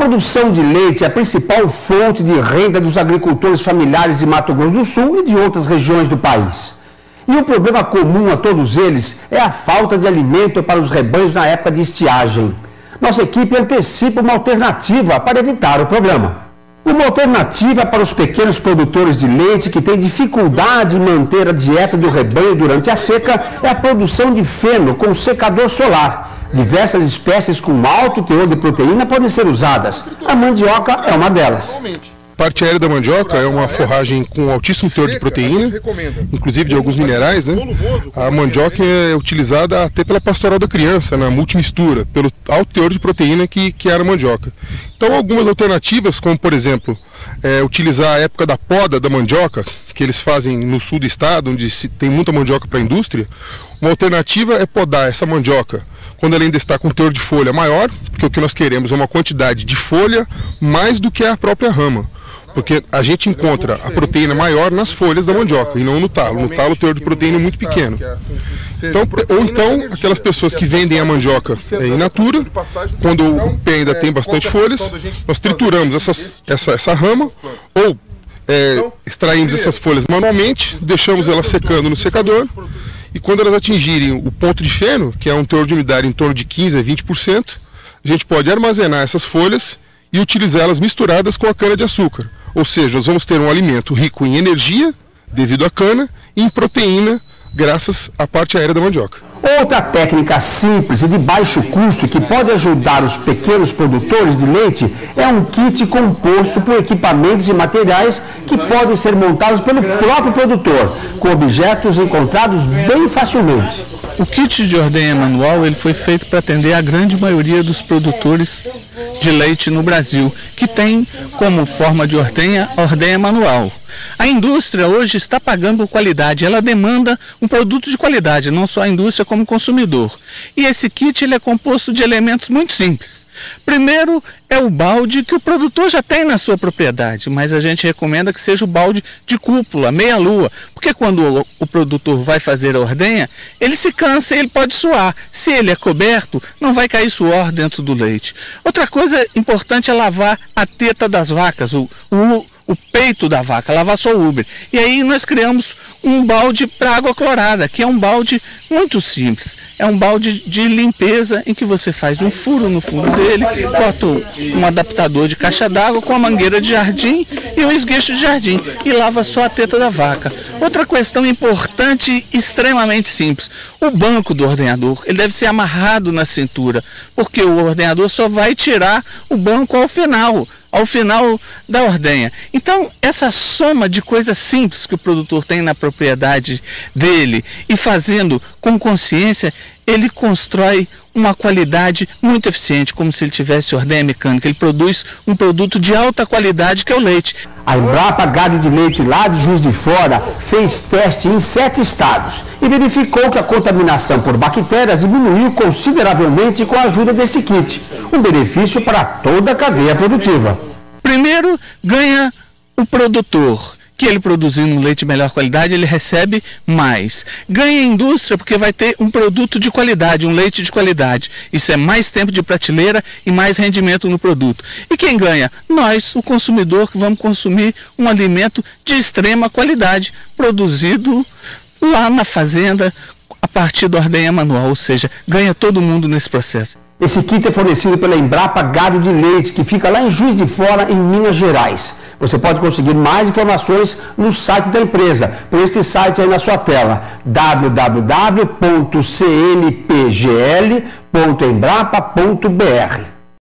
produção de leite é a principal fonte de renda dos agricultores familiares de Mato Grosso do Sul e de outras regiões do país. E o problema comum a todos eles é a falta de alimento para os rebanhos na época de estiagem. Nossa equipe antecipa uma alternativa para evitar o problema. Uma alternativa para os pequenos produtores de leite que têm dificuldade em manter a dieta do rebanho durante a seca é a produção de feno com secador solar. Diversas espécies com alto teor de proteína podem ser usadas. A mandioca é uma delas. A parte aérea da mandioca é uma forragem com altíssimo teor de proteína, inclusive de alguns minerais, né? A mandioca é utilizada até pela pastoral da criança, na multimistura, pelo alto teor de proteína que é a mandioca. Então, algumas alternativas, como por exemplo, utilizar a época da poda da mandioca, que eles fazem no sul do estado, onde tem muita mandioca para a indústria. Uma alternativa é podar essa mandioca quando ela ainda está com teor de folha maior, porque o que nós queremos é uma quantidade de folha mais do que a própria rama. Porque a gente encontra a proteína maior nas folhas da mandioca e não no talo. No talo o teor de proteína é muito pequeno. Ou então, aquelas pessoas que vendem a mandioca in natura, quando o pé ainda tem bastante folhas, nós trituramos essa rama ou extraímos essas folhas manualmente, deixamos elas secando no secador e quando elas atingirem o ponto de feno, que é um teor de umidade em torno de 15% a 20%, a gente pode armazenar essas folhas e utilizá-las misturadas com a cana-de-açúcar. Ou seja, nós vamos ter um alimento rico em energia, devido à cana, e em proteína, graças à parte aérea da mandioca. Outra técnica simples e de baixo custo que pode ajudar os pequenos produtores de leite é um kit composto por equipamentos e materiais que podem ser montados pelo próprio produtor, com objetos encontrados bem facilmente. O kit de ordenha manual ele foi feito para atender a grande maioria dos produtores de leite no Brasil, que tem como forma de ordenha a ordenha manual. A indústria hoje está pagando por qualidade, ela demanda um produto de qualidade, não só a indústria como o consumidor. E esse kit ele é composto de elementos muito simples. Primeiro é o balde que o produtor já tem na sua propriedade, mas a gente recomenda que seja o balde de cúpula, meia-lua, porque quando o produtor vai fazer a ordenha, ele se cansa e ele pode suar. Se ele é coberto, não vai cair suor dentro do leite. Outra coisa importante é lavar a teta das vacas, o peito da vaca, lavar só o úbere. E aí nós criamos um balde para água clorada, que é um balde muito simples. É um balde de limpeza em que você faz um furo no fundo dele, bota um adaptador de caixa d'água com a mangueira de jardim e um esguicho de jardim e lava só a teta da vaca. Outra questão importante e extremamente simples, o banco do ordenhador, ele deve ser amarrado na cintura, porque o ordenhador só vai tirar o banco ao final da ordenha. Então, essa soma de coisas simples que o produtor tem na propriedade dele e fazendo com consciência, ele constrói uma qualidade muito eficiente, como se ele tivesse ordenha mecânica. Ele produz um produto de alta qualidade que é o leite. A Embrapa Gado de Leite lá de Juiz de Fora fez teste em 7 estados e verificou que a contaminação por bactérias diminuiu consideravelmente com a ajuda desse kit. Um benefício para toda a cadeia produtiva. Primeiro, ganha o produtor, que ele produzindo um leite de melhor qualidade, ele recebe mais. Ganha a indústria, porque vai ter um produto de qualidade, um leite de qualidade. Isso é mais tempo de prateleira e mais rendimento no produto. E quem ganha? Nós, o consumidor, que vamos consumir um alimento de extrema qualidade, produzido lá na fazenda, a partir da ordenha manual, ou seja, ganha todo mundo nesse processo. Esse kit é fornecido pela Embrapa Gado de Leite, que fica lá em Juiz de Fora, em Minas Gerais. Você pode conseguir mais informações no site da empresa, por esse site aí na sua tela, www.cnpgl.embrapa.br.